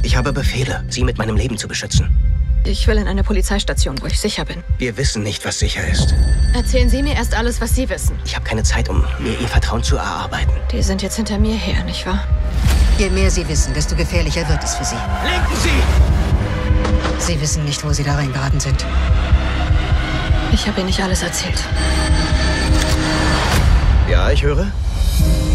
Ich habe Befehle, Sie mit meinem Leben zu beschützen. Ich will in eine Polizeistation, wo ich sicher bin. Wir wissen nicht, was sicher ist. Erzählen Sie mir erst alles, was Sie wissen. Ich habe keine Zeit, um mir Ihr Vertrauen zu erarbeiten. Die sind jetzt hinter mir her, nicht wahr? Je mehr Sie wissen, desto gefährlicher wird es für Sie. Lenken Sie! Sie wissen nicht, wo Sie da reingeraten sind. Ich habe Ihnen nicht alles erzählt. Ja, ich höre.